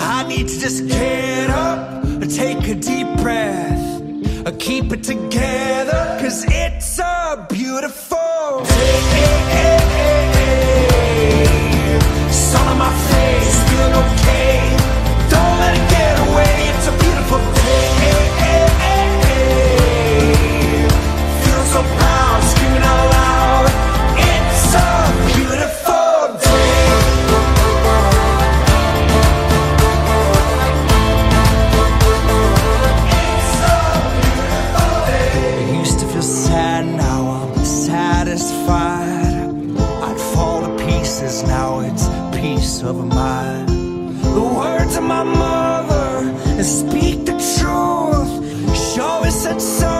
I need to just get up, take a deep breath, keep it together, 'cause it's a beautiful day. Sun on my face, feeling okay. Don't let it get away, it's a beautiful day. Feeling so proud, screaming out loud. It's a beautiful day. It's a beautiful day. I used to feel sad, now I'm satisfied. I'd fall to pieces, now it's peace of mind. The words of my mother speak the truth. Show us that